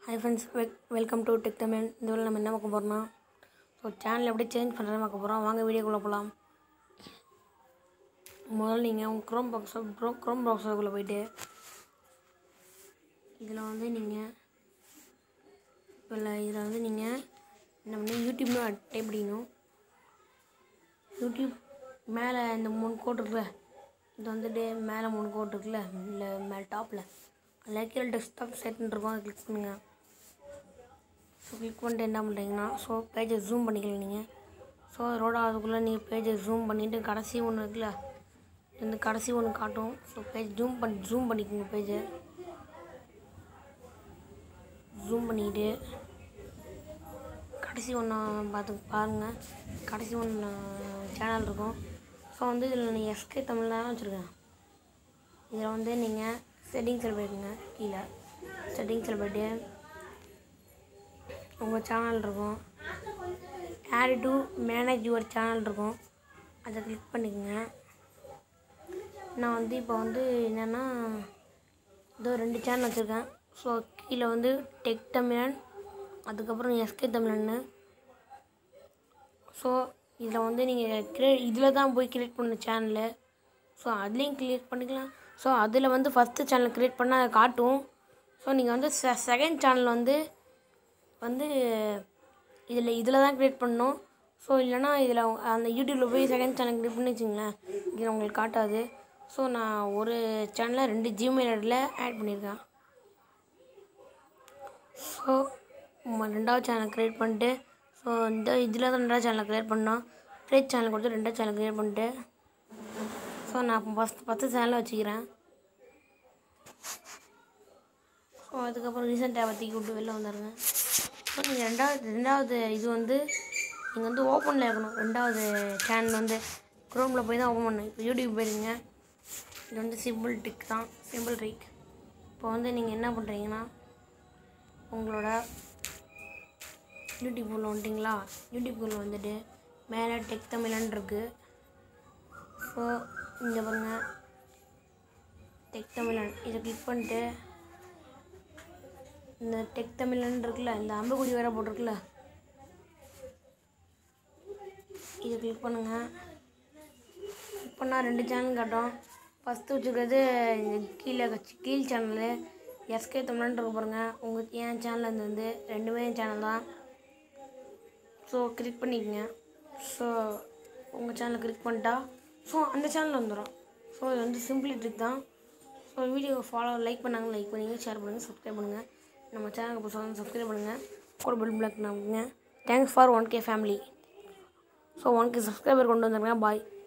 Hi friends, welcome to Tech Tamil. இந்த வீடியோல நம்ம என்ன பார்க்க போறோம்னா சேனல் எப்படி சேஞ்ச் பண்றதுன்னு பார்க்க போறோம். வாங்க வீடியோக்குள்ள போலாம். முதல்ல நீங்க உங்க Chrome browserக்குள்ள போய்ட்டு இதுல வந்து நீங்க என்ன பண்ணி YouTubeனு டைப் பண்ணனும். YouTube மேல இந்த மூணு கோட் இருக்குல, இது வந்துட்டு மேல மூணு கோட் இருக்குல, இல்ல மேல டாப்ல அதுல கீழ டெஸ்க்டாப் செட்னு இருக்கும், அதை கிளிக் பண்ணுங்க. கிளிக் பண்ணிட்டு என்ன பண்ணுறீங்கன்னா பேஜை ஜூம் பண்ணிக்கலாம் நீங்கள். அதோட அதுக்குள்ளே நீங்கள் பேஜை ஜூம் பண்ணிவிட்டு கடைசி ஒன்று இருக்குல்ல, இந்த கடைசி ஒன்று காட்டும். பேஜ் ஜூம் பண்ணிக்கோங்க. பேஜை ஜூம் பண்ணிக்கிட்டு கடைசி ஒன்று பாருங்கள். கடைசி ஒன்று சேனல் இருக்கும். இதில் நீங்கள் எஸ்கே தமிழ் தான் வச்சுருக்கேன். இதில் வந்து நீங்கள் செட்டிங்ஸில் போய்க்குங்க. கீழே செட்டிங்ஸில் போய்ட்டு உங்கள் சேனல் இருக்கும், add to manage your channel இருக்கும், அதை கிளிக் பண்ணிக்கோங்க. நான் வந்து இப்போ வந்து என்னென்னா இதோ 2 சேனல் வச்சுருக்கேன். கீழே வந்து டெக் தமிழன், அதுக்கப்புறம் எஸ்கே தமிழன்னு. இதில் வந்து நீங்கள் இதில் தான் போய் கிரியேட் பண்ண சேனலு. அதுலேயும் கிரியேட் பண்ணிக்கலாம். அதில் வந்து ஃபஸ்ட்டு சேனல் கிரியேட் பண்ணால் அதை காட்டும். நீங்கள் வந்து செகண்ட் சேனல் வந்து இதில் தான் க்ரியேட் பண்ணணும். இல்லைனா இதில் அந்த யூடியூப்பில் போய் செகண்ட் சேனல் க்ரியேட் பண்ணி வச்சுங்களேன், இதில் உங்களுக்கு காட்டாது. நான் ஒரு சேனலில் 2 ஜிமெயில் ஐடியில் ஆட் பண்ணியிருக்கேன். ரெண்டாவது சேனல் க்ரியேட் பண்ணிட்டு இதில் தான் 2வது சேனல் க்ரியேட் பண்ணோம். க்ரியேட் சேனல் கொடுத்து 2வது சேனல் க்ரியேட் பண்ணிட்டு நான் இப்போ ஃபஸ்ட்டு சேனலில் வச்சுக்கிறேன். அதுக்கப்புறம் ரீசெண்ட் டேபை தூக்கி விட்டு வெளில வந்துடுங்க. நீங்கள் ரெண்டாவது இது வந்து நீங்கள் வந்து ஓப்பனில் இருக்கணும். 2வது சேனல் வந்து க்ரோமில் போய் தான் ஓப்பன் பண்ணணும். இப்போ யூடியூப் போயிருங்க. இது வந்து சிம்பிள் ட்ரிக். இப்போ வந்து நீங்கள் என்ன பண்ணுறீங்கன்னா உங்களோட யூடியூப்குள்ளே வந்துட்டிங்களா, யூடியூப்குள்ளே வந்துட்டு மேலே டெக் தமிழன் இருக்குது. இங்கே பாருங்கள், டெக் தமிழன், இதை கிளிக் பண்ணிட்டு இந்த டெக் தமிழன் இருக்குல்ல, இந்த அம்புக்குடி வேறு போட்டிருக்குல்ல, இதை கிளிக் பண்ணுங்கள். கிளிக் பண்ணால் 2 சேனல் காட்டும். ஃபஸ்ட்டு வச்சுருக்கிறது கீழ் சேனலு எஸ்கே தமிழன் இருக்கு பாருங்கள். என் சேனல் வந்து 2மே சேனல் தான். கிளிக் பண்ணிக்கோங்க. உங்கள் சேனலை கிளிக் பண்ணிட்டா அந்த சேனல் வந்துடும். இது வந்து சிம்பிள் ட்ரிக் தான். வீடியோ லைக் பண்ணுங்கள், ஷேர் பண்ணுங்கள், சப்ஸ்கிரைப் பண்ணுங்கள். நம்ம சேனலுக்கு புதுசாக சப்ஸ்கிரைப் பண்ணுங்கள், கூட பெல் பிளாக் பண்ணுங்க. Thanks for 1K family. 1K subscriber கொண்டு வந்துருங்க. பாய்.